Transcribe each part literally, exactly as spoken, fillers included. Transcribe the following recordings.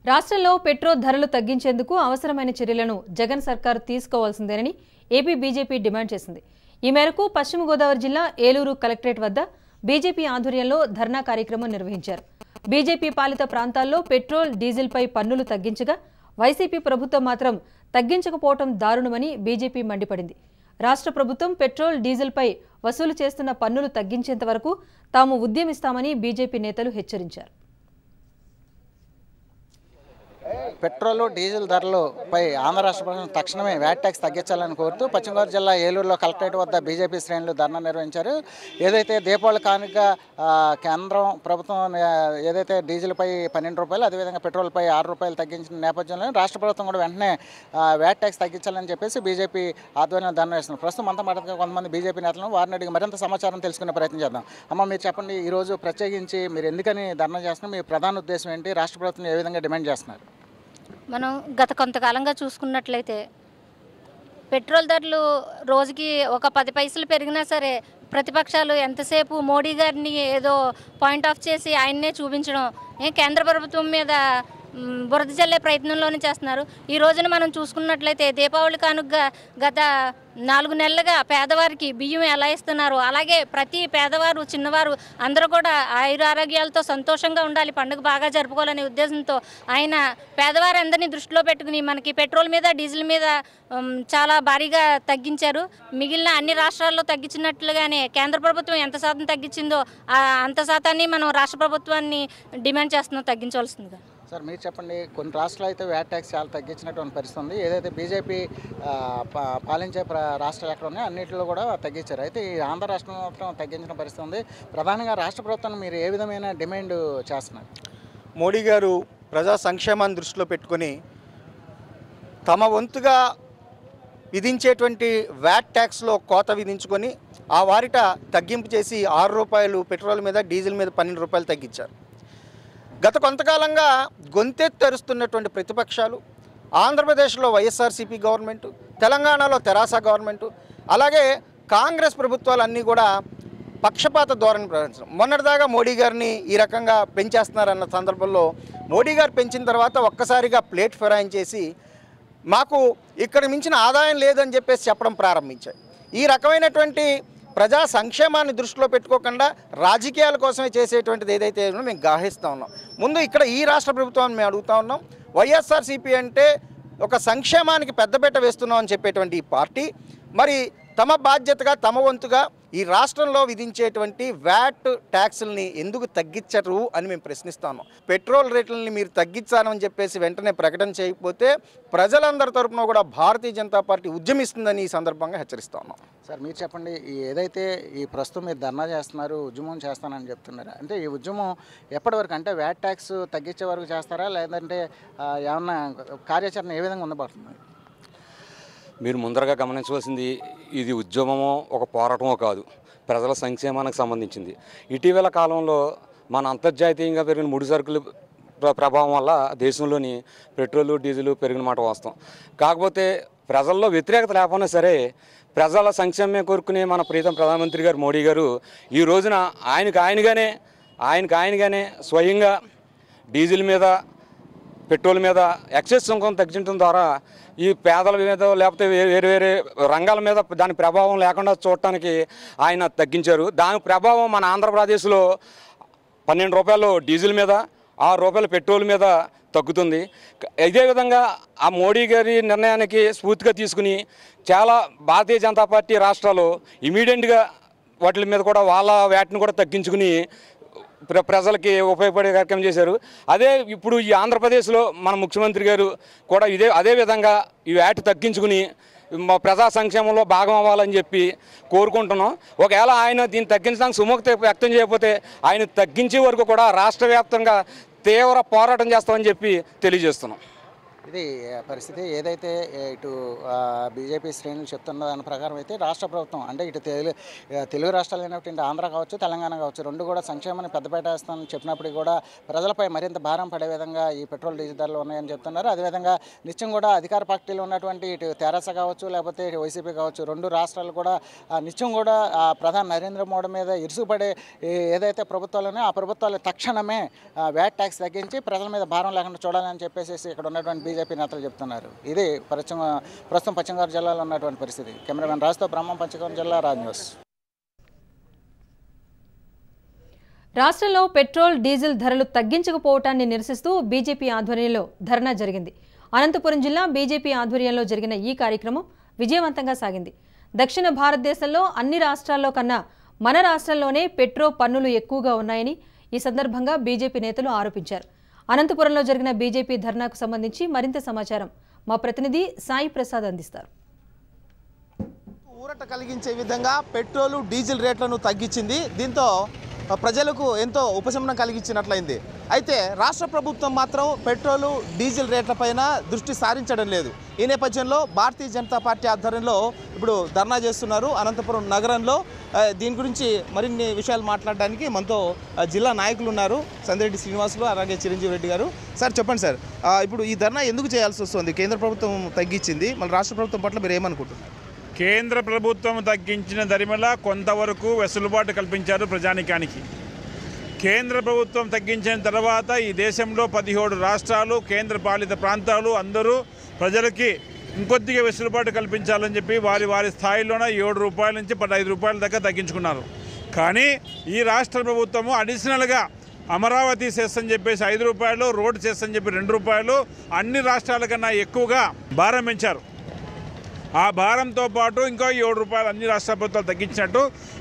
రాష్ట్రంలో పెట్రోల్ ధరలు తగ్గించేందుకు అవసరమైన చర్యలను జగన్ సర్కార్ తీసుకోవాల్సిందేనని ఏపీ బీజేపీ డిమాండ్ చేసింది. ఈ మేరకు పశ్చిమ గోదావరి జిల్లా ఏలూరు కలెక్టరేట్ వద్ద బీజేపీ ఆధ్వర్యంలో ధర్నా కార్యక్రమం నిర్వహించారు. బీజేపీ పాలిత ప్రాంతాల్లో పెట్రోల్, డీజిల్పై పన్నులు తగ్గించగా వైసీపీ ప్రభుత్వం మాత్రం తగ్గించకపోవడం దారుణమని బీజేపీ మండిపడింది. రాష్ట్ర ప్రభుత్వం పెట్రోల్, డీజిల్పై వసూలు చేస్తున్న పన్నులు తగ్గించేంత వరకు తాము ఉద్యమిస్తామని బీజేపీ నేతలు హెచ్చరించారు. పెట్రోల్, డీజిల్ ధరలపై ఆంధ్ర రాష్ట్ర ప్రభుత్వం తక్షణమే వ్యాట్ ట్యాక్స్ తగ్గించాలని కోరుతూ పశ్చిమ గోదావరి జిల్లా ఏలూరులో కలెక్టరేట్ వద్ద బీజేపీ శ్రేణులు ధర్నా నిర్వహించారు. ఏదైతే దీపావళి కానుక కేంద్రం ప్రభుత్వం ఏదైతే డీజిల్పై పన్నెండు రూపాయలు అదేవిధంగా పెట్రోల్పై ఆరు రూపాయలు తగ్గించిన నేపథ్యంలో రాష్ట్ర ప్రభుత్వం కూడా వెంటనే వ్యాట్ ట్యాక్స్ తగ్గించాలని చెప్పేసి బీజేపీ ఆధ్వర్యంలో ధర్నా చేస్తున్నారు. ప్రస్తుతం అంతా మాట్లాడుతున్న కొంతమంది బీజేపీ నేతలను వారిని అడిగి మరింత సమాచారం తెలుసుకునే ప్రయత్నం చేద్దాం. అమ్మ, మీరు చెప్పండి, ఈరోజు ప్రత్యేకించి మీరు ఎందుకని ధర్నా చేస్తున్నారు? మీ ప్రధాన ఉద్దేశం ఏంటి? రాష్ట్ర ప్రభుత్వం ఏ విధంగా డిమాండ్ చేస్తున్నారు? మనం గత కొంతకాలంగా చూసుకున్నట్లయితే పెట్రోల్ ధరలు రోజుకి ఒక పది పైసలు పెరిగినా సరే ప్రతిపక్షాలు ఎంతసేపు మోడీ గారిని ఏదో పాయింట్ ఆఫ్ చేసి ఆయన్నే చూపించడం, కేంద్ర ప్రభుత్వం మీద బురద జల్లే ప్రయత్నంలోనే చేస్తున్నారు. ఈ రోజున మనం చూసుకున్నట్లయితే దీపావళి కానుకగా గత నాలుగు నెలలుగా పేదవారికి బియ్యం ఎలా ఇస్తున్నారు, అలాగే ప్రతి పేదవారు, చిన్నవారు అందరూ కూడా ఆయురారోగ్యాలతో సంతోషంగా ఉండాలి, పండుగ బాగా జరుపుకోవాలనే ఉద్దేశంతో ఆయన పేదవారందరినీ దృష్టిలో పెట్టుకుని మనకి పెట్రోల్ మీద, డీజిల్ మీద చాలా భారీగా తగ్గించారు. మిగిలిన అన్ని రాష్ట్రాల్లో తగ్గించినట్లుగానే కేంద్ర ప్రభుత్వం ఎంత శాతం తగ్గించిందో అంత శాతాన్ని మనం రాష్ట్ర ప్రభుత్వాన్ని డిమాండ్ చేస్తున్నాం తగ్గించవలసిందిగా. సార్, మీరు చెప్పండి, కొన్ని రాష్ట్రాలు అయితే వ్యాట్ ట్యాక్స్ చాలా తగ్గించినటువంటి పరిస్థితి ఉంది. ఏదైతే బీజేపీ పాలించే రాష్ట్రాలు ఎక్కడ ఉన్నాయో అన్నింటిలో కూడా తగ్గించారు. అయితే ఈ ఆంధ్ర రాష్ట్రం మాత్రం తగ్గించిన పరిస్థితి ఉంది. ప్రధానంగా రాష్ట్ర ప్రభుత్వాన్ని మీరు ఏ విధమైన డిమాండ్ చేస్తున్నారు? మోడీ గారు ప్రజా సంక్షేమాన్ని దృష్టిలో పెట్టుకొని తమ వంతుగా విధించేటువంటి వ్యాట్ ట్యాక్స్లో కోత విధించుకొని ఆ వారిట తగ్గింపు చేసి ఆరు రూపాయలు పెట్రోల్ మీద, డీజిల్ మీద పన్నెండు రూపాయలు తగ్గించారు. గత కొంతకాలంగా గొంతెత్తరుస్తున్నటువంటి ప్రతిపక్షాలు ఆంధ్రప్రదేశ్లో వైఎస్ఆర్సీపీ గవర్నమెంటు, తెలంగాణలో తెరాస గవర్నమెంటు, అలాగే కాంగ్రెస్ ప్రభుత్వాలన్నీ కూడా పక్షపాత ధోరణి ప్రదర్శించడం. మొన్నటిదాకా మోడీ గారిని ఈ రకంగా పెంచేస్తున్నారన్న సందర్భంలో మోడీ గారు పెంచిన తర్వాత ఒక్కసారిగా ప్లేట్ ఫిరాయించేసి మాకు ఇక్కడ మించిన ఆదాయం లేదని చెప్పేసి చెప్పడం ప్రారంభించాయి. ఈ రకమైనటువంటి ప్రజా సంక్షేమాన్ని దృష్టిలో పెట్టుకోకుండా రాజకీయాల కోసమే చేసేటువంటిది ఏదైతే మేము గాహిస్తూ ఉన్నాం. ముందు ఇక్కడ ఈ రాష్ట్ర ప్రభుత్వాన్ని మేము అడుగుతూ ఉన్నాం, వైఎస్ఆర్సీపీ అంటే ఒక సంక్షేమానికి పెద్దపీట వేస్తున్నాం అని చెప్పేటువంటి ఈ పార్టీ మరి తమ బాధ్యతగా, తమ వంతుగా ఈ రాష్ట్రంలో విధించేటువంటి వ్యాట్ ట్యాక్సుల్ని ఎందుకు తగ్గించరు అని మేము ప్రశ్నిస్తాము. పెట్రోల్ రేట్లని మీరు తగ్గించాలని చెప్పేసి వెంటనే ప్రకటన చేయకపోతే ప్రజలందరి తరపున కూడా భారతీయ జనతా పార్టీ ఉద్యమిస్తుందని ఈ సందర్భంగా హెచ్చరిస్తా ఉన్నాం. సార్, మీరు చెప్పండి, ఏదైతే ఈ ప్రస్తుతం మీరు ధర్నా చేస్తున్నారు, ఉద్యమం చేస్తానని చెప్తున్నారు, అంటే ఈ ఉద్యమం ఎప్పటి వరకు, అంటే వ్యాట్ ట్యాక్స్ తగ్గించే వరకు చేస్తారా, లేదంటే ఏమన్నా కార్యాచరణ ఏ విధంగా ఉండబడుతుంది? మీరు ముందరగా గమనించవలసింది, ఇది ఉద్యమమో ఒక పోరాటమో కాదు, ప్రజల సంక్షేమానికి సంబంధించింది. ఇటీవల కాలంలో మన అంతర్జాతీయంగా పెరిగిన ముడి సరుకులు ప్రభావం వల్ల దేశంలోని పెట్రోల్, డీజిల్ పెరిగిన మాట వాస్తవం. కాకపోతే ప్రజల్లో వ్యతిరేకత లేకపోయినా సరే ప్రజల సంక్షేమం కోరుకునే మన ప్రీతం ప్రధానమంత్రి గారు మోడీ గారు ఈ రోజున ఆయనకు ఆయనగానే ఆయనకు ఆయనగానే స్వయంగా డీజిల్ మీద, పెట్రోల్ మీద ఎక్సైజ్ సుంకం తగ్గించడం ద్వారా ఈ పేదల మీద లేకపోతే వేరే వేరే రంగాల మీద దాని ప్రభావం లేకుండా చూడటానికి ఆయన తగ్గించారు. దాని ప్రభావం మన ఆంధ్రప్రదేశ్లో పన్నెండు రూపాయలు డీజిల్ మీద, ఆరు రూపాయలు పెట్రోల్ మీద తగ్గుతుంది. ఇదే విధంగా ఆ మోడీ గారి నిర్ణయానికి స్ఫూర్తిగా తీసుకుని చాలా భారతీయ జనతా పార్టీ రాష్ట్రాలు ఇమీడియట్గా వాటి మీద కూడా వాళ్ళ వ్యాట్ని కూడా తగ్గించుకుని ప్ర ప్రజలకి ఉపయోగపడే కార్యక్రమం చేశారు. అదే ఇప్పుడు ఈ ఆంధ్రప్రదేశ్లో మన ముఖ్యమంత్రి గారు కూడా ఇదే అదే విధంగా ఈ వ్యాట్ తగ్గించుకుని మా ప్రజా సంక్షేమంలో భాగం అవ్వాలని చెప్పి కోరుకుంటున్నాం. ఒకవేళ ఆయన దీన్ని తగ్గించడానికి సుముఖత వ్యక్తం చేయకపోతే ఆయన తగ్గించే వరకు కూడా రాష్ట్ర వ్యాప్తంగా తీవ్ర పోరాటం చేస్తామని చెప్పి తెలియజేస్తున్నాం. ఇది పరిస్థితి. ఏదైతే ఇటు బీజేపీ శ్రేణులు చెప్తున్న దాని ప్రకారం అయితే రాష్ట్ర ప్రభుత్వం అంటే ఇటు తెలుగు తెలుగు రాష్ట్రాలు అయినటువంటి ఆంధ్ర కావచ్చు, తెలంగాణ కావచ్చు, రెండు కూడా సంక్షేమాన్ని పెద్దపేట వేస్తానని చెప్పినప్పటికీ కూడా ప్రజలపై మరింత భారం పడే విధంగా ఈ పెట్రోల్ డీజిల్ ధరలు ఉన్నాయని చెప్తున్నారు. అదేవిధంగా నిత్యం కూడా అధికార పార్టీలో ఉన్నటువంటి ఇటు తెరాస కావచ్చు, లేకపోతే వైసీపీ కావచ్చు, రెండు రాష్ట్రాలు కూడా నిత్యం కూడా ప్రధాని నరేంద్ర మోడీ మీద ఇరుసుపడే ఏదైతే ప్రభుత్వాలు ఉన్నాయో ఆ ప్రభుత్వాలు తక్షణమే వ్యాట్ ట్యాక్స్ తగ్గించి ప్రజల మీద భారం లేకుండా చూడాలని చెప్పేసి ఇక్కడ ఉన్నటువంటి బీజేపీ నేతలు చెప్తున్నారు. ఇది పశ్చిమ ప్రస్తుతం పశ్చిమ గోదావరి జిల్లాలో ఉన్నటువంటి పరిస్థితి. కెమెరామెన్ రాజుతో బ్రహ్మం, పశ్చిమ గోదావరి జిల్లా, రాజ్ న్యూస్. రాష్ట్రంలో పెట్రోల్ డీజిల్ ధరలు తగ్గించకపోవటాన్ని నిరసిస్తూ బీజేపీ ఆధ్వర్యంలో ధర్నా జరిగింది. అనంతపురం జిల్లా బీజేపీ ఆధ్వర్యంలో జరిగిన ఈ కార్యక్రమం విజయవంతంగా సాగింది. దక్షిణ భారతదేశంలో అన్ని రాష్ట్రాల్లో కన్నా మన రాష్ట్రంలోనే పెట్రోల్ పన్నులు ఎక్కువగా ఉన్నాయని ఈ సందర్భంగా బీజేపీ నేతలు ఆరోపించారు. అనంతపురంలో జరిగిన బీజేపీ ధర్నాకు సంబంధించి మరింత సమాచారం మా ప్రతినిధి సాయి ప్రసాద్ అందిస్తారు. ఊరట కలిగించే విధంగా పెట్రోలు డీజిల్ రేట్లను తగ్గించింది. దీంతో ప్రజలకు ఎంతో ఉపశమనం కలిగించినట్లయింది. అయితే రాష్ట్ర ప్రభుత్వం మాత్రం పెట్రోలు డీజిల్ రేట్లపైన దృష్టి సారించడం లేదు. ఈ నేపథ్యంలో భారతీయ జనతా పార్టీ ఆధ్వర్యంలో ఇప్పుడు ధర్నా చేస్తున్నారు అనంతపురం నగరంలో. దీని గురించి మరిన్ని విషయాలు మాట్లాడడానికి మనతో జిల్లా నాయకులు ఉన్నారు, సందిరెడ్డి శ్రీనివాసులు అలాగే చిరంజీవి రెడ్డి గారు. సార్ చెప్పండి సార్, ఇప్పుడు ఈ ధర్నా ఎందుకు చేయాల్సి వస్తుంది? కేంద్ర ప్రభుత్వం తగ్గించింది, మళ్ళీ రాష్ట్ర ప్రభుత్వం పట్ల మీరు ఏమనుకుంటున్నారు? కేంద్ర ప్రభుత్వం తగ్గించిన ధరిమల కొంతవరకు వెసులుబాటు కల్పించారు ప్రజానికానికి. కేంద్ర ప్రభుత్వం తగ్గించిన తర్వాత ఈ దేశంలో పదిహేడు రాష్ట్రాలు, కేంద్ర పాలిత ప్రాంతాలు అందరూ ప్రజలకి ఇంకొద్దిగా వెసులుబాటు కల్పించాలని చెప్పి వారి వారి స్థాయిలోనే ఏడు రూపాయల నుంచి పదహైదు రూపాయల దాకా తగ్గించుకున్నారు. కానీ ఈ రాష్ట్ర ప్రభుత్వము అడిషనల్గా అమరావతి సెస్ అని చెప్పేసి ఐదు రూపాయలు, రోడ్ సెస్ అని చెప్పి రెండు రూపాయలు అన్ని రాష్ట్రాల కన్నా ఎక్కువగా భారం పెంచారు. ఆ భారంతో పాటు ఇంకా ఏడు రూపాయలు అన్ని రాష్ట్ర ప్రభుత్వాలు తగ్గించినట్టు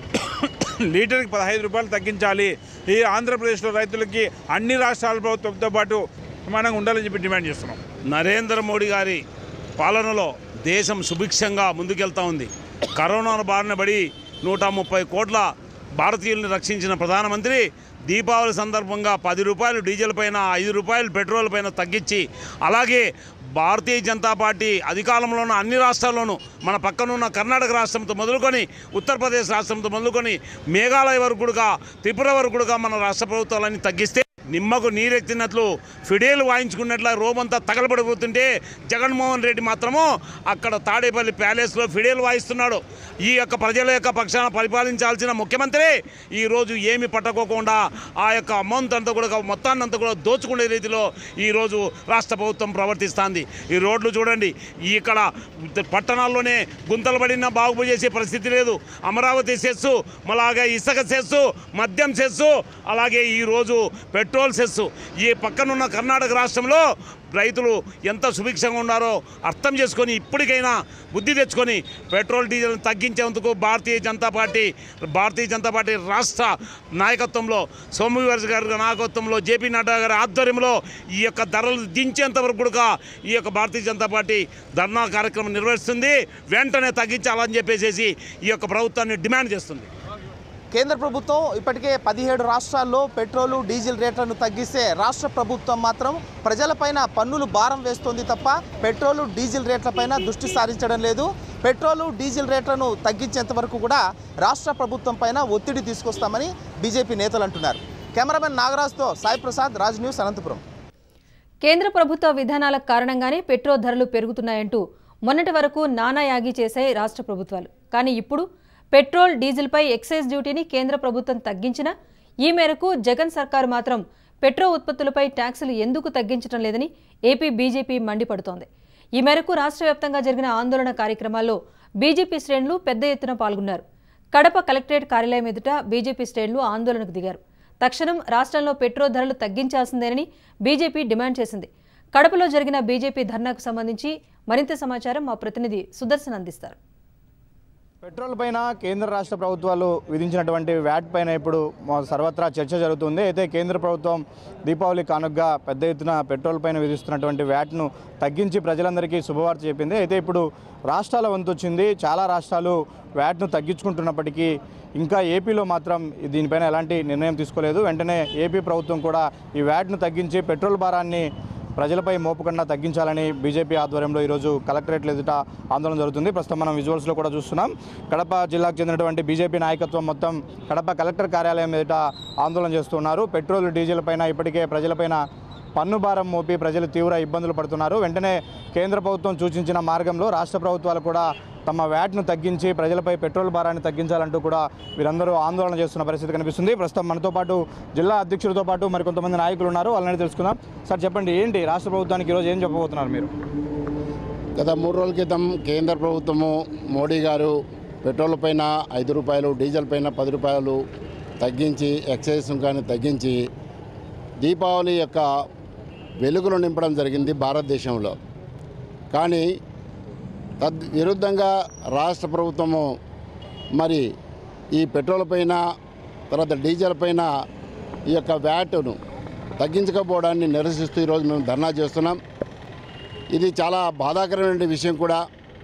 లీటర్కి పదహైదు రూపాయలు తగ్గించాలి. ఈ ఆంధ్రప్రదేశ్లో రైతులకి అన్ని రాష్ట్రాల ప్రభుత్వంతో పాటు సమానంగా ఉండాలని చెప్పి డిమాండ్ చేస్తున్నాం. నరేంద్ర మోడీ గారి పాలనలో దేశం సుభిక్షంగా ముందుకెళ్తా ఉంది. కరోనా బారిన పడి నూట ముప్పై కోట్ల భారతీయుల్ని రక్షించిన ప్రధానమంత్రి దీపావళి సందర్భంగా పది రూపాయలు డీజిల్ పైన, ఐదు రూపాయలు పెట్రోల్ పైన తగ్గించి, అలాగే భారతీయ జనతా పార్టీ అధికారంలో ఉన్న అన్ని రాష్ట్రాల్లోనూ మన పక్కనున్న కర్ణాటక రాష్ట్రంతో మొదలుకొని ఉత్తరప్రదేశ్ రాష్ట్రంతో మొదలుకొని మేఘాలయ వరకు కూడా, త్రిపుర వరకు కూడా మన రాష్ట్ర ప్రభుత్వాలన్నీ తగ్గిస్తే నిమ్మకు నీరెత్తినట్లు ఫిడేలు వాయించుకున్నట్ల రోమంతా తగలబడిపోతుంటే జగన్మోహన్ రెడ్డి మాత్రము అక్కడ తాడేపల్లి ప్యాలెస్లో ఫిడేలు వాయిస్తున్నాడు. ఈ యొక్క ప్రజల యొక్క పక్షాన పరిపాలించాల్సిన ముఖ్యమంత్రి ఈరోజు ఏమి పట్టుకోకుండా ఆ యొక్క అమౌంట్ అంతా కూడా మొత్తాన్నంతా కూడా దోచుకునే రీతిలో ఈరోజు రాష్ట్ర ప్రభుత్వం ప్రవర్తిస్తుంది. ఈ రోడ్లు చూడండి, ఇక్కడ పట్టణాల్లోనే గుంతలు పడిన బాగు చేసే పరిస్థితి లేదు. అమరావతి సెస్సు, అలాగే ఇసుక సెస్సు, మద్యం సెస్సు, అలాగే ఈరోజు పెట్రోల్ సెస్సు. ఈ పక్కనున్న కర్ణాటక రాష్ట్రంలో రైతులు ఎంత సుభిక్షంగా ఉన్నారో అర్థం చేసుకొని ఇప్పటికైనా బుద్ధి తెచ్చుకొని పెట్రోల్ డీజిల్ తగ్గించేందుకు భారతీయ జనతా పార్టీ భారతీయ జనతా పార్టీ రాష్ట్ర నాయకత్వంలో సోమవీర్ గారి నాయకత్వంలో జేపీ నడ్డా గారి ఆధ్వర్యంలో ఈ యొక్క ధరలు దించేంత వరకు కూడా ఈ యొక్క భారతీయ జనతా పార్టీ ధర్నా కార్యక్రమం నిర్వహిస్తుంది. వెంటనే తగ్గించాలని చెప్పేసి ఈ యొక్క ప్రభుత్వాన్ని డిమాండ్ చేస్తుంది. కేంద్ర ప్రభుత్వం ఇప్పటికే పదిహేడు రాష్ట్రాల్లో పెట్రోలు డీజిల్ రేట్లను తగ్గిస్తే రాష్ట్ర ప్రభుత్వం మాత్రం ప్రజలపైన పన్నులు భారం వేస్తోంది తప్ప పెట్రోలు డీజిల్ రేట్లపైన దృష్టి సారించడం లేదు. పెట్రోలు డీజిల్ రేట్లను తగ్గించేంత వరకు కూడా రాష్ట్ర ప్రభుత్వం పైన ఒత్తిడి తీసుకొస్తామని బీజేపీ నేతలు అంటున్నారు. కెమెరామెన్ నాగరాజ్తో సాయి ప్రసాద్, రాజ్ న్యూస్, అనంతపురం. కేంద్ర ప్రభుత్వ విధానాల కారణంగానే పెట్రోల్ ధరలు పెరుగుతున్నాయంటూ మొన్నటి వరకు నానాయాగి చేశాయి రాష్ట్ర ప్రభుత్వాలు. కానీ ఇప్పుడు పెట్రోల్ డీజిల్పై ఎక్సైజ్ డ్యూటీని కేంద్ర ప్రభుత్వం తగ్గించినా ఈ మేరకు జగన్ సర్కారు మాత్రం పెట్రోల్ ఉత్పత్తులపై ట్యాక్సులు ఎందుకు తగ్గించడం లేదని ఏపీ బీజేపీ మండిపడుతోంది. ఈ మేరకు రాష్ట్ర వ్యాప్తంగా జరిగిన ఆందోళన కార్యక్రమాల్లో బీజేపీ శ్రేణులు పెద్ద ఎత్తున పాల్గొన్నారు. కడప కలెక్టరేట్ కార్యాలయం ఎదుట బీజేపీ శ్రేణులు ఆందోళనకు దిగారు. తక్షణం రాష్ట్రంలో పెట్రోల్ ధరలు తగ్గించాల్సిందేనని బీజేపీ డిమాండ్ చేసింది. కడపలో జరిగిన బీజేపీ ధర్నాకు సంబంధించి మరింత సమాచారం మా ప్రతినిధి సుదర్శన్ అందిస్తారు. పెట్రోల్ పైన కేంద్ర రాష్ట్ర ప్రభుత్వాలు విధించినటువంటి వ్యాట్ పైన ఇప్పుడు సర్వత్రా చర్చ జరుగుతుంది. అయితే కేంద్ర ప్రభుత్వం దీపావళి కానుకగా పెద్ద ఎత్తున పెట్రోల్ పైన విధిస్తున్నటువంటి వ్యాట్ను తగ్గించి ప్రజలందరికీ శుభవార్త చెప్పింది. అయితే ఇప్పుడు రాష్ట్రాల వంతు వచ్చింది. చాలా రాష్ట్రాలు వ్యాట్ను తగ్గించుకుంటున్నప్పటికీ ఇంకా ఏపీలో మాత్రం దీనిపైన ఎలాంటి నిర్ణయం తీసుకోలేదు. వెంటనే ఏపీ ప్రభుత్వం కూడా ఈ వ్యాట్ను తగ్గించి పెట్రోల్ భారాన్ని ప్రజలపై మోపకుండా తగ్గించాలని బీజేపీ ఆధ్వర్యంలో ఈరోజు కలెక్టరేట్ ఎదుట ఆందోళన జరుగుతుంది. ప్రస్తుతం మనం విజువల్స్లో కూడా చూస్తున్నాం. కడప జిల్లాకు చెందినటువంటి బీజేపీ నాయకత్వం మొత్తం కడప కలెక్టర్ కార్యాలయం ఎదుట ఆందోళన చేస్తున్నారు. పెట్రోల్ డీజిల్ పైన ఇప్పటికే ప్రజలపైన పన్ను భారం మోపి ప్రజలు తీవ్ర ఇబ్బందులు పడుతున్నారు. వెంటనే కేంద్ర ప్రభుత్వం సూచించిన మార్గంలో రాష్ట్ర ప్రభుత్వాలు కూడా తమ వ్యాట్ను తగ్గించి ప్రజలపై పెట్రోల్ భారాన్ని తగ్గించాలంటూ కూడా వీరందరూ ఆందోళన చేస్తున్న పరిస్థితి కనిపిస్తుంది. ప్రస్తుతం మనతో పాటు జిల్లా అధ్యక్షుడితో పాటు మరికొంతమంది నాయకులు ఉన్నారు. వాళ్ళని తెలుసుకుందాం. సార్ చెప్పండి, ఏంటి రాష్ట్ర ప్రభుత్వానికి ఈరోజు ఏం చెప్పబోతున్నారు మీరు? గత మూడు రోజుల క్రితం కేంద్ర ప్రభుత్వము మోడీ గారు పెట్రోల్ పైన ఐదు రూపాయలు డీజిల్ పైన పది రూపాయలు తగ్గించి ఎక్సైజ్ సుంకాన్ని తగ్గించి దీపావళి యొక్క వెలుగులు నింపడం జరిగింది భారతదేశంలో. కానీ తద్ విరుద్ధంగా రాష్ట్ర ప్రభుత్వము మరి ఈ పెట్రోల్ పైన తర్వాత డీజిల్ పైన ఈ యొక్క వ్యాట్ను తగ్గించకపోవడాన్ని నిరసిస్తూ ఈరోజు మేము ధర్నా చేస్తున్నాం. ఇది చాలా బాధాకరమైన విషయం కూడా.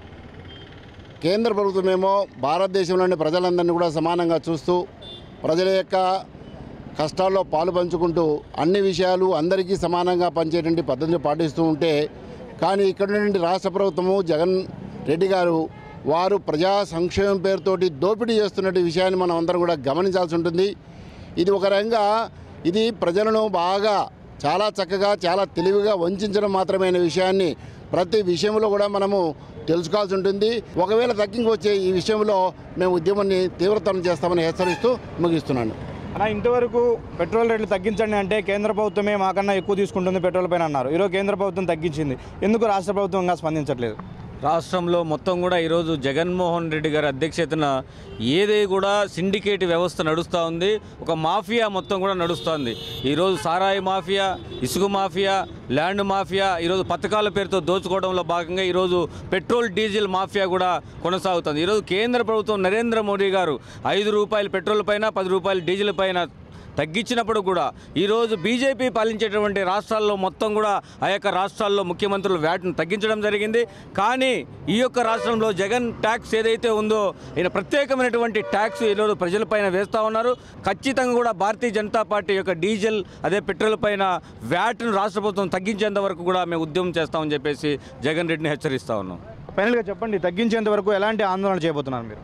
కేంద్ర ప్రభుత్వమేమో భారతదేశంలోని ప్రజలందరినీ కూడా సమానంగా చూస్తూ ప్రజల యొక్క కష్టాల్లో పాలు పంచుకుంటూ అన్ని విషయాలు అందరికీ సమానంగా పంచేటువంటి పద్ధతిని పాటిస్తూ ఉంటే, కానీ ఇక్కడ నుండి రాష్ట్ర ప్రభుత్వము జగన్ రెడ్డి గారు వారు ప్రజా సంక్షేమం పేరుతోటి దోపిడీ చేస్తున్న విషయాన్ని మనం అందరం కూడా గమనించాల్సి ఉంటుంది. ఇది ఒక రకంగా ఇది ప్రజలను బాగా చాలా చక్కగా చాలా తెలివిగా వంచడం మాత్రమే అనే విషయాన్ని ప్రతి విషయంలో కూడా మనము తెలుసుకోవాల్సి ఉంటుంది. ఒకవేళ తగ్గించి వచ్చే ఈ విషయంలో మేము ఉద్యమాన్ని తీవ్రతరం చేస్తామని హెచ్చరిస్తూ ముగిస్తున్నాను. అలా ఇంతవరకు పెట్రోల్ రేట్లు తగ్గించండి అంటే కేంద్ర ప్రభుత్వమే మాకన్నా ఎక్కువ తీసుకుంటుంది పెట్రోల్ పైన అన్నారు. ఈరోజు కేంద్ర ప్రభుత్వం తగ్గించింది, ఎందుకు రాష్ట్ర ప్రభుత్వంగా స్పందించట్లేదు? రాష్ట్రంలో మొత్తం కూడా ఈరోజు జగన్మోహన్ రెడ్డి గారి అధ్యక్షతన ఏదే కూడా సిండికేట్ వ్యవస్థ నడుస్తూ ఉంది. ఒక మాఫియా మొత్తం కూడా నడుస్తుంది. ఈరోజు సారాయి మాఫియా, ఇసుక మాఫియా, ల్యాండ్ మాఫియా, ఈరోజు పథకాల పేరుతో దోచుకోవడంలో భాగంగా ఈరోజు పెట్రోల్ డీజిల్ మాఫియా కూడా కొనసాగుతుంది. ఈరోజు కేంద్ర ప్రభుత్వం నరేంద్ర మోడీ గారు ఐదు రూపాయలు పెట్రోల్ పైన పది రూపాయలు డీజిల్ పైన తగ్గించినప్పుడు కూడా ఈరోజు బీజేపీ పాలించేటువంటి రాష్ట్రాల్లో మొత్తం కూడా ఆ యొక్క రాష్ట్రాల్లో ముఖ్యమంత్రులు వ్యాట్ను తగ్గించడం జరిగింది. కానీ ఈ యొక్క రాష్ట్రంలో జగన్ ట్యాక్స్ ఏదైతే ఉందో ఈయన ప్రత్యేకమైనటువంటి ట్యాక్స్ ఈరోజు ప్రజలపైన వేస్తూ ఉన్నారు. ఖచ్చితంగా కూడా భారతీయ జనతా పార్టీ యొక్క డీజిల్ అదే పెట్రోల్ పైన వ్యాట్ను రాష్ట్ర ప్రభుత్వం తగ్గించేంత వరకు కూడా మేము ఉద్యమం చేస్తామని చెప్పేసి జగన్ రెడ్డిని హెచ్చరిస్తూ ఉన్నాం. ఫైనల్గా చెప్పండి, తగ్గించేంత వరకు ఎలాంటి ఆందోళన చేయబోతున్నారు మీరు?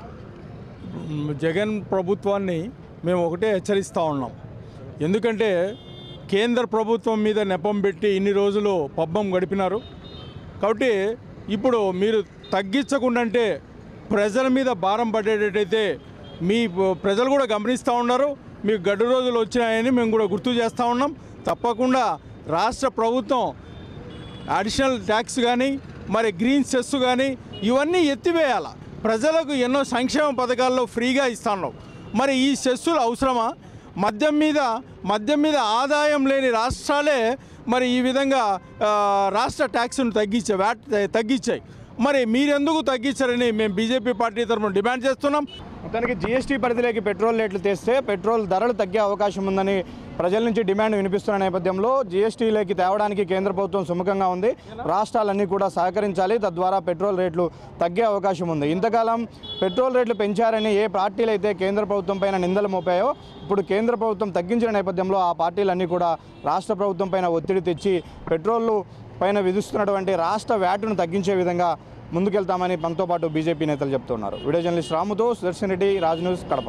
జగన్ ప్రభుత్వాన్ని మేము ఒకటే హెచ్చరిస్తూ ఉన్నాం. ఎందుకంటే కేంద్ర ప్రభుత్వం మీద నెపం పెట్టి ఇన్ని రోజులు పబ్బం గడిపినారు. కాబట్టి ఇప్పుడు మీరు తగ్గించకుండా అంటే ప్రజల మీద భారం పడేటట్టయితే మీ ప్రజలు కూడా గమనిస్తూ ఉన్నారు. మీకు గడ్డు రోజులు వచ్చినాయని మేము కూడా గుర్తు చేస్తూ ఉన్నాం. తప్పకుండా రాష్ట్ర ప్రభుత్వం అడిషనల్ ట్యాక్స్ కానీ మరి గ్రీన్ సెస్ కానీ ఇవన్నీ ఎత్తివేయాలి. ప్రజలకు ఎన్నో సంక్షేమ పథకాల్లో ఫ్రీగా ఇస్తున్నాం. మరి ఈ సెస్సులు అవసరమా? మద్యం మీద మద్యం మీద ఆదాయం లేని రాష్ట్రాలే మరి ఈ విధంగా రాష్ట్ర ట్యాక్స్ను తగ్గించే వ్యాట్ తగ్గించాయి. మరి మీరెందుకు తగ్గించారని మేము బీజేపీ పార్టీ తరఫున డిమాండ్ చేస్తున్నాం. మొత్తానికి జీఎస్టీ పరిధిలోకి పెట్రోల్ రేట్లు తెస్తే పెట్రోల్ ధరలు తగ్గే అవకాశం ఉందని ప్రజల నుంచి డిమాండ్ వినిపిస్తున్న నేపథ్యంలో జీఎస్టీలోకి తేవడానికి కేంద్ర ప్రభుత్వం సుముఖంగా ఉంది. రాష్ట్రాలన్నీ కూడా సహకరించాలి, తద్వారా పెట్రోల్ రేట్లు తగ్గే అవకాశం ఉంది. ఇంతకాలం పెట్రోల్ రేట్లు పెంచారని ఏ పార్టీలు అయితే కేంద్ర ప్రభుత్వం పైన నిందలు మోపాయో ఇప్పుడు కేంద్ర ప్రభుత్వం తగ్గించిన నేపథ్యంలో ఆ పార్టీలన్నీ కూడా రాష్ట్ర ప్రభుత్వం పైన ఒత్తిడి తెచ్చి పెట్రోల్ పైన విధిస్తున్నటువంటి రాష్ట్ర వ్యాటును తగ్గించే విధంగా ముందుకెళ్తామని మనతో పాటు బీజేపీ నేతలు చెప్తున్నారు. వీడియో జర్నలిస్ట్ రాముతో సుదర్శన్ రెడ్డి, రాజ్ న్యూస్, కడప.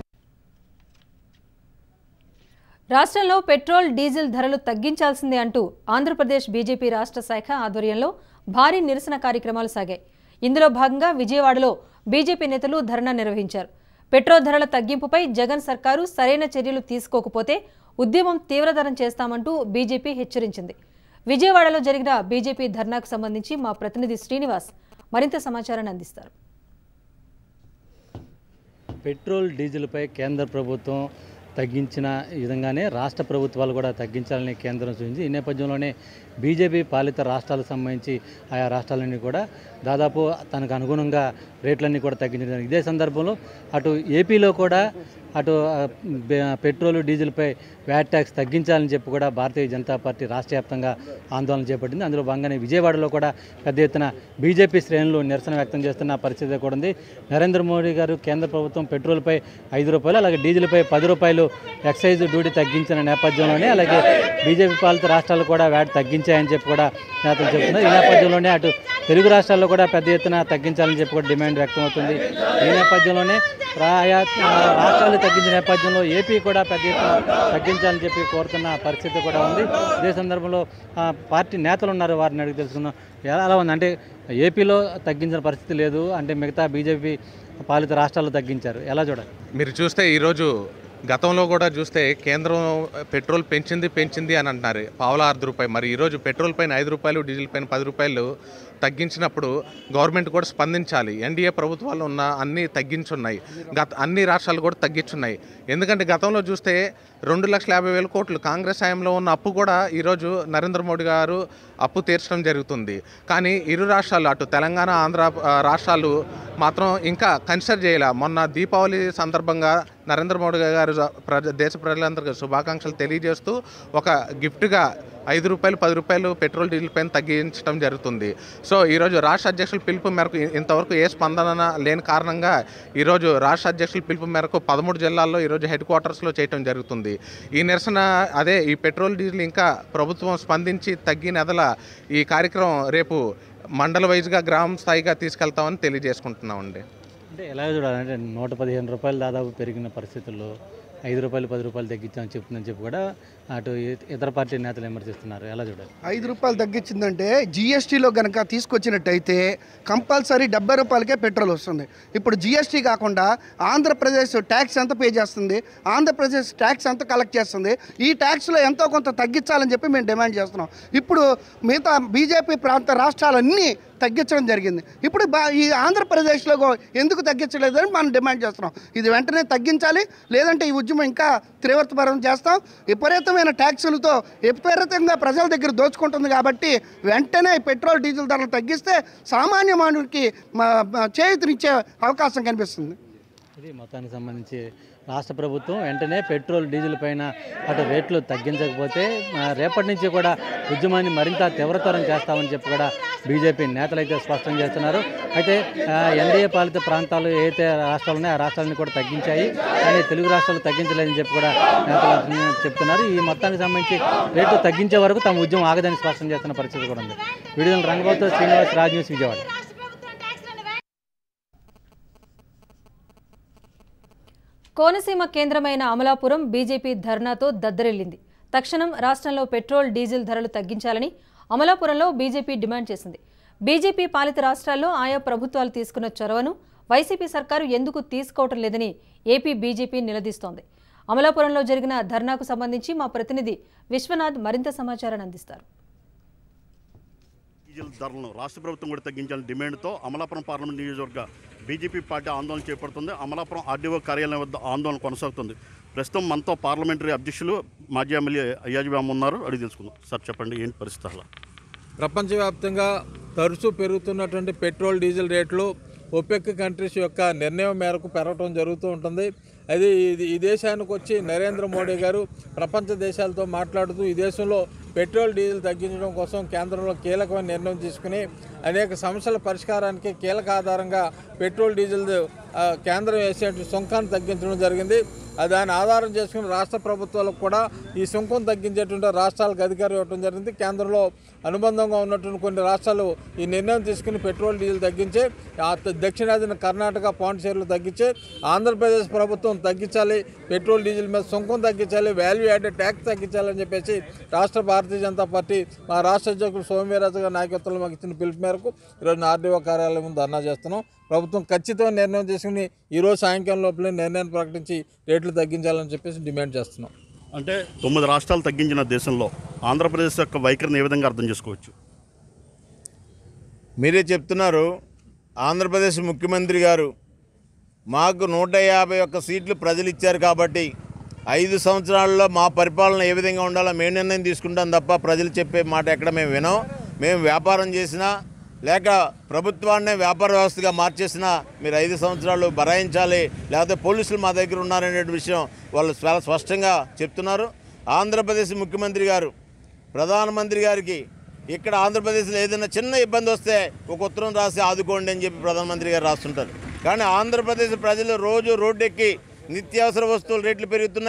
రాష్ట్రంలో పెట్రోల్ డీజిల్ ధరలు తగ్గించాల్సిందే అంటూ ఆంధ్రప్రదేశ్ బీజేపీ రాష్ట్ర శాఖ ఆధ్వర్యంలో భారీ నిరసన కార్యక్రమాలు సాగాయి. ఇందులో భాగంగా విజయవాడలో బీజేపీ నేతలు ధర్నా నిర్వహించారు. పెట్రోల్ ధరల తగ్గింపుపై జగన్ సర్కారు సరైన చర్యలు తీసుకోకపోతే ఉద్యమం తీవ్రతరం చేస్తామంటూ బీజేపీ హెచ్చరించింది. విజయవాడలో జరిగిన బీజేపీ ధర్నాకు సంబంధించి మా ప్రతినిధి శ్రీనివాస్ మరింత సమాచారాన్ని అందిస్తారు. పెట్రోల్ డీజిల్పై కేంద్ర ప్రభుత్వం తగ్గించిన విధంగానే రాష్ట్ర ప్రభుత్వాలు కూడా తగ్గించాలని కేంద్రం సూచించి ఈ నేపథ్యంలోనే బీజేపీ పాలిత రాష్ట్రాలకు సంబంధించి ఆయా రాష్ట్రాలన్నీ కూడా దాదాపు తనకు అనుగుణంగా రేట్లన్నీ కూడా తగ్గించడం. ఇదే సందర్భంలో అటు ఏపీలో కూడా అటు పెట్రోల్ డీజిల్పై వ్యాట్ ట్యాక్స్ తగ్గించాలని చెప్పి కూడా భారతీయ జనతా పార్టీ రాష్ట్ర వ్యాప్తంగా ఆందోళన చేపట్టింది. అందులో భాగంగానే విజయవాడలో కూడా పెద్ద ఎత్తున బీజేపీ శ్రేణులు నిరసన వ్యక్తం చేస్తున్న పరిస్థితి కూడా ఉంది. నరేంద్ర మోడీ గారు కేంద్ర ప్రభుత్వం పెట్రోల్పై ఐదు రూపాయలు అలాగే డీజిల్పై పది రూపాయలు ఎక్సైజ్ డ్యూటీ తగ్గించిన నేపథ్యంలోనే అలాగే బీజేపీ పాలిత రాష్ట్రాలు కూడా వ్యాట్ తగ్గించాయని చెప్పి కూడా నేతలు చెప్తున్నారు. ఈ నేపథ్యంలోనే అటు తెలుగు రాష్ట్రాల్లో కూడా పెద్ద ఎత్తున తగ్గించాలని చెప్పి కూడా డిమాండ్ వ్యక్తమవుతుంది. ఈ నేపథ్యంలోనే ఆయా రాష్ట్రాలు తగ్గించిన నేపథ్యంలో ఏపీ కూడా పెద్ద ఎత్తున తగ్గించాలని చెప్పి కోరుతున్న పరిస్థితి కూడా ఉంది. ఇదే సందర్భంలో పార్టీ నేతలు ఉన్నారు, వారిని అడిగి తెలుసుకున్నాం ఎలా ఉంది. అంటే ఏపీలో తగ్గించిన పరిస్థితి లేదు అంటే మిగతా బీజేపీ పాలిత రాష్ట్రాల్లో తగ్గించారు, ఎలా చూడాలి? మీరు చూస్తే ఈరోజు గతంలో కూడా చూస్తే కేంద్రం పెట్రోల్ పెంచింది పెంచింది అని అంటున్నారు పావుల ఆరు రూపాయలు. మరి ఈరోజు పెట్రోల్ పైన ఐదు రూపాయలు డీజిల్ పైన పది రూపాయలు తగ్గించినప్పుడు గవర్నమెంట్ కూడా స్పందించాలి. ఎన్డీఏ ప్రభుత్వాలు ఉన్న అన్నీ తగ్గించున్నాయి, గత అన్ని రాష్ట్రాలు కూడా తగ్గించున్నాయి. ఎందుకంటే గతంలో చూస్తే రెండు లక్షల యాభై వేల కోట్లు కాంగ్రెస్ హయాంలో ఉన్న అప్పు కూడా ఈరోజు నరేంద్ర మోడీ గారు అప్పు తీర్చడం జరుగుతుంది. కానీ ఇరు రాష్ట్రాలు అటు తెలంగాణ ఆంధ్ర రాష్ట్రాలు మాత్రం ఇంకా కన్సిడర్ చేయాల. మొన్న దీపావళి సందర్భంగా నరేంద్ర మోడీ గారు ప్రజ దేశ ప్రజలందరికీ శుభాకాంక్షలు తెలియజేస్తూ ఒక గిఫ్ట్గా ఐదు రూపాయలు పది రూపాయలు పెట్రోల్ డీజిల్ పైన తగ్గించడం జరుగుతుంది. సో ఈరోజు రాష్ట్ర అధ్యక్షుల పిలుపు మేరకు ఇంతవరకు ఏ స్పందన లేని కారణంగా ఈరోజు రాష్ట్ర అధ్యక్షుల పిలుపు మేరకు పదమూడు జిల్లాల్లో ఈరోజు హెడ్ క్వార్టర్స్లో చేయడం జరుగుతుంది. ఈ నిరసన అదే ఈ పెట్రోల్ డీజిల్ ఇంకా ప్రభుత్వం స్పందించి తగ్గిన ఎదల ఈ కార్యక్రమం రేపు మండల వైజ్గా గ్రామ స్థాయిగా తీసుకెళ్తామని తెలియజేసుకుంటున్నామండి. అంటే ఎలా చూడాలంటే నూట పదిహేను రూపాయలు దాదాపు పెరిగిన పరిస్థితుల్లో ఐదు రూపాయలు పది రూపాయలు తగ్గించామని చెప్తుందని చెప్పి కూడా అటు ఇతర పార్టీ నేతలు విమర్శిస్తున్నారు, ఎలా చూడాలి? ఐదు రూపాయలు తగ్గించిందంటే జిఎస్టీలో కనుక తీసుకొచ్చినట్టయితే కంపల్సరీ డెబ్బై రూపాయలకే పెట్రోల్ వస్తుంది. ఇప్పుడు జిఎస్టీ కాకుండా ఆంధ్రప్రదేశ్ ట్యాక్స్ ఎంత పే చేస్తుంది, ఆంధ్రప్రదేశ్ ట్యాక్స్ ఎంత కలెక్ట్ చేస్తుంది, ఈ ట్యాక్స్లో ఎంతో కొంత తగ్గించాలని చెప్పి మేము డిమాండ్ చేస్తున్నాం. ఇప్పుడు మిగతా బీజేపీ ప్రాంత రాష్ట్రాలన్నీ తగ్గించడం జరిగింది. ఇప్పుడు బా ఈ ఆంధ్రప్రదేశ్లో ఎందుకు తగ్గించలేదని మనం డిమాండ్ చేస్తున్నాం. ఇది వెంటనే తగ్గించాలి, లేదంటే ఈ ఉద్యమం ఇంకా తీవ్రతరం చేస్తాం. విపరీతమైన ట్యాక్సులతో విపరీతంగా ప్రజల దగ్గర దోచుకుంటుంది కాబట్టి వెంటనే పెట్రోల్ డీజిల్ ధరలు తగ్గిస్తే సామాన్య మానవుడికి చేయూతనిచ్చే అవకాశం కనిపిస్తుంది. ఇది మొత్తానికి సంబంధించి రాష్ట్ర ప్రభుత్వం వెంటనే పెట్రోల్ డీజిల్ పైన అటు రేట్లు తగ్గించకపోతే రేపటి నుంచి కూడా ఉద్యమాన్ని మరింత తీవ్రతరం చేస్తామని చెప్పి కూడా బీజేపీ నేతలు అయితే స్పష్టం చేస్తున్నారు. అయితే ఎన్డీఏ పాలిత ప్రాంతాలు ఏదైతే రాష్ట్రాలు ఉన్నాయో ఆ రాష్ట్రాలను కూడా తగ్గించాయి, కానీ తెలుగు రాష్ట్రాలు తగ్గించలేదని చెప్పి కూడా నేతలు చెప్తున్నారు. ఈ మొత్తానికి సంబంధించి రేట్లు తగ్గించే వరకు తమ ఉద్యమం ఆగదని స్పష్టం చేస్తున్న పరిస్థితి కూడా ఉంది. వీడియో రంగబాబుతో శ్రీనివాస్, రాజ్ న్యూస్, విజయవాడ. కోనసీమ కేంద్రమైన అమలాపురం బీజేపీ ధర్నాతో దద్దరిల్లింది. తక్షణం రాష్ట్రంలో పెట్రోల్ డీజిల్ ధరలు తగ్గించాలని అమలాపురంలో బీజేపీ డిమాండ్ చేసింది. బీజేపీ పాలిత రాష్ట్రాల్లో ఆయా ప్రభుత్వాలు తీసుకున్న చొరవను వైసీపీ సర్కారు ఎందుకు తీసుకోవటం లేదని ఏపీ బీజేపీ నిలదీస్తోంది. అమలాపురంలో జరిగిన ధర్నాకు సంబంధించి మా ప్రతినిధి విశ్వనాథ్ మరింత సమాచారాన్ని అందిస్తారు. డీజిల్ ధరలను రాష్ట్ర ప్రభుత్వం కూడా తగ్గించాలని డిమాండ్తో అమలాపురం పార్లమెంట్ నియోజకవర్గ బీజేపీ పార్టీ ఆందోళన చేపడుతుంది. అమలాపురం ఆర్డీఓ కార్యాలయం వద్ద ఆందోళన కొనసాగుతుంది. ప్రస్తుతం మనతో పార్లమెంటరీ అధ్యక్షులు మాజీ ఎమ్మెల్యే అయ్యాజీ బామ్మ ఉన్నారు, అడిగి తెలుసుకుందాం. సార్ చెప్పండి, ఏంటి పరిస్థితి? అలా ప్రపంచవ్యాప్తంగా తరచూ పెరుగుతున్నటువంటి పెట్రోల్ డీజిల్ రేట్లు ఒపెక్ కంట్రీస్ యొక్క నిర్ణయం మేరకు పెరగటం జరుగుతూ ఉంటుంది. అది ఈ దేశానికి వచ్చి నరేంద్ర మోడీ గారు ప్రపంచ దేశాలతో మాట్లాడుతూ ఈ దేశంలో పెట్రోల్ డీజిల్ తగ్గించడం కోసం కేంద్రంలో కీలకమైన నిర్ణయం తీసుకుని అనేక సమస్యల పరిష్కారానికి కీలక ఆధారంగా పెట్రోల్ డీజిల్ కేంద్రం వేసేటువంటి సుంకాన్ని తగ్గించడం జరిగింది. దాన్ని ఆధారం చేసుకుని రాష్ట్ర ప్రభుత్వాలకు కూడా ఈ సుంకం తగ్గించేటువంటి రాష్ట్రాలకు అధికారం ఇవ్వడం జరిగింది. కేంద్రంలో అనుబంధంగా ఉన్నటువంటి కొన్ని రాష్ట్రాలు ఈ నిర్ణయం తీసుకుని పెట్రోల్ డీజిల్ తగ్గించి దక్షిణాదిన కర్ణాటక పాండిచేరిలు తగ్గించి ఆంధ్రప్రదేశ్ ప్రభుత్వం తగ్గించాలి, పెట్రోల్ డీజిల్ మీద సుంకం తగ్గించాలి, వాల్యూ యాడెడ్ ట్యాక్స్ తగ్గించాలని చెప్పేసి రాష్ట్ర భారతీయ జనతా పార్టీ మా రాష్ట్ర అధ్యక్షులు సోమవీరాజు గారి నాయకత్వంలో మాకు ఇచ్చిన పిలుపు మేరకు ఈరోజు ఆర్డీఓ కార్యాలయం ముందు ధర్నా చేస్తున్నాం. ప్రభుత్వం ఖచ్చితంగా నిర్ణయం తీసుకుని ఈరోజు సాయంకాలం లోపలే నిర్ణయాన్ని ప్రకటించి రేట్లు తగ్గించాలని చెప్పేసి డిమాండ్ చేస్తున్నాం. అంటే తొమ్మిది రాష్ట్రాలు తగ్గించిన దేశంలో ఆంధ్రప్రదేశ్ యొక్క వైఖరిని ఏ విధంగా అర్థం చేసుకోవచ్చు? మీరే చెప్తున్నారు, ఆంధ్రప్రదేశ్ ముఖ్యమంత్రి గారు మాకు నూట యాభై ఒక్క సీట్లు ప్రజలు ఇచ్చారు కాబట్టి ఐదు సంవత్సరాల్లో మా పరిపాలన ఏ విధంగా ఉండాలో మేము నిర్ణయం తీసుకుంటాం తప్ప ప్రజలు చెప్పే మాట ఎక్కడ మేము వినాం. మేము వ్యాపారం చేసినా లేక ప్రభుత్వాన్నే వ్యాపార వ్యవస్థగా మార్చేసినా మీరు ఐదు సంవత్సరాలు బరాయించాలి, లేకపోతే పోలీసులు మా దగ్గర ఉన్నారనే విషయం వాళ్ళు చాలా స్పష్టంగా చెప్తున్నారు. ఆంధ్రప్రదేశ్ ముఖ్యమంత్రి గారు ప్రధానమంత్రి గారికి ఇక్కడ ఆంధ్రప్రదేశ్లో ఏదైనా చిన్న ఇబ్బంది వస్తే ఒక ఉత్తరం రాసి ఆదుకోండి అని చెప్పి ప్రధానమంత్రి గారు రాస్తుంటారు. కానీ ఆంధ్రప్రదేశ్ ప్రజలు రోజు రోడ్డెక్కి నిత్యావసర వస్తువుల రేట్లు పెరుగుతున్నాయి,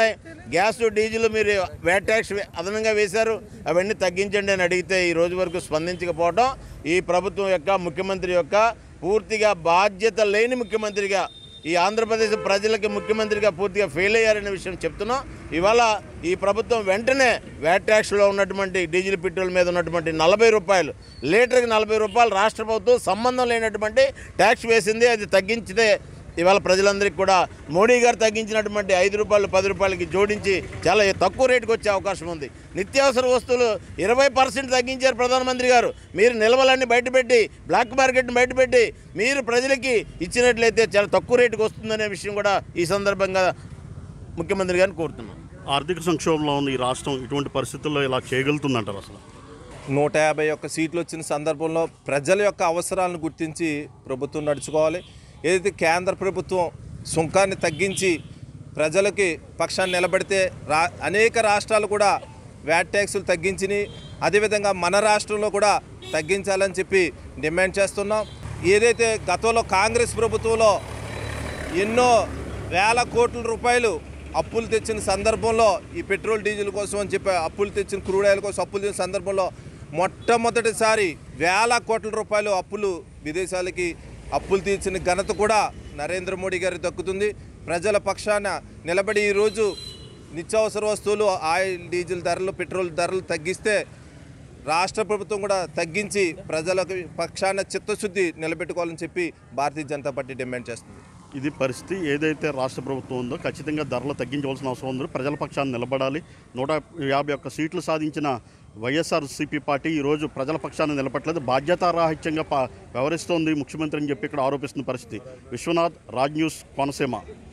గ్యాస్ డీజిల్ మీరు వ్యాట్ ట్యాక్స్ అదనంగా వేశారు, అవన్నీ తగ్గించండి అని అడిగితే ఈ రోజు వరకు స్పందించకపోవడం ఈ ప్రభుత్వం యొక్క ముఖ్యమంత్రి యొక్క పూర్తిగా బాధ్యత లేని ముఖ్యమంత్రిగా, ఈ ఆంధ్రప్రదేశ్ ప్రజలకి ముఖ్యమంత్రిగా పూర్తిగా ఫెయిల్ అయ్యారనే విషయం చెప్తున్నాం. ఇవాళ ఈ ప్రభుత్వం వెంటనే వ్యాట్ ట్యాక్స్లో ఉన్నటువంటి డీజిల్ పెట్రోల్ మీద ఉన్నటువంటి నలభై రూపాయలు లీటర్కి నలభై రూపాయలు రాష్ట్ర ప్రభుత్వం సంబంధం లేనటువంటి ట్యాక్స్ వేసింది. అది తగ్గించితే ఇవాళ ప్రజలందరికీ కూడా మోడీ గారు తగ్గించినటువంటి ఐదు రూపాయలు పది రూపాయలకి జోడించి చాలా తక్కువ రేటుకి వచ్చే అవకాశం ఉంది. నిత్యావసర వస్తువులు ఇరవై పర్సెంట్ తగ్గించారు ప్రధానమంత్రి గారు. మీరు నిల్వలన్నీ బయటపెట్టి బ్లాక్ మార్కెట్ని బయటపెట్టి మీరు ప్రజలకి ఇచ్చినట్లయితే చాలా తక్కువ రేటుకి వస్తుందనే విషయం కూడా ఈ సందర్భంగా ముఖ్యమంత్రి గారిని కోరుతున్నాం. ఆర్థిక సంక్షోభంలో ఉంది ఈ రాష్ట్రం, ఇటువంటి పరిస్థితుల్లో ఇలా చేయగలుగుతుందంటారు? అసలు నూట యాభై ఒక్క సీట్లు వచ్చిన సందర్భంలో ప్రజల యొక్క అవసరాలను గుర్తించి ప్రభుత్వం నడుచుకోవాలి. ఏదైతే కేంద్ర ప్రభుత్వం సుంకాన్ని తగ్గించి ప్రజలకి పక్షాన్ని నిలబడితే రా అనేక రాష్ట్రాలు కూడా వ్యాట్ ట్యాక్సులు తగ్గించినాయి. అదేవిధంగా మన రాష్ట్రంలో కూడా తగ్గించాలని చెప్పి డిమాండ్ చేస్తున్నాం. ఏదైతే గతంలో కాంగ్రెస్ ప్రభుత్వంలో ఎన్నో వేల కోట్ల రూపాయలు అప్పులు తెచ్చిన సందర్భంలో ఈ పెట్రోల్ డీజిల్ కోసం అని చెప్పి అప్పులు తెచ్చిన క్రూడ్ ఆయిల్ కోసం అప్పులు తెచ్చిన సందర్భంలో మొట్టమొదటిసారి వేల కోట్ల రూపాయలు అప్పులు విదేశాలకి అప్పులు తీర్చిన ఘనత కూడా నరేంద్ర మోడీ గారికి దక్కుతుంది. ప్రజల పక్షాన నిలబడి ఈరోజు నిత్యావసర వస్తువులు ఆయిల్ డీజిల్ ధరలు పెట్రోల్ ధరలు తగ్గిస్తే రాష్ట్ర ప్రభుత్వం కూడా తగ్గించి ప్రజలకు పక్షాన చిత్తశుద్ధి నిలబెట్టుకోవాలని చెప్పి భారతీయ జనతా పార్టీ డిమాండ్ చేస్తుంది. ఇది పరిస్థితి. ఏదైతే రాష్ట్ర ప్రభుత్వం ఉందో ఖచ్చితంగా ధరలు తగ్గించవలసిన అవసరం ఉందో, ప్రజల పక్షాన్ని నిలబడాలి. నూట యాభై ఒక్క సీట్లు సాధించిన వైఎస్ఆర్సీపీ పార్టీ ఈరోజు ప్రజల పక్షాన్ని నిలబట్టలేదు, బాధ్యతారాహిత్యంగా వ్యవహరిస్తోంది ముఖ్యమంత్రి అని చెప్పి ఇక్కడ ఆరోపిస్తున్న పరిస్థితి. విశ్వనాథ్, రాజ్ న్యూస్, కోనసీమ.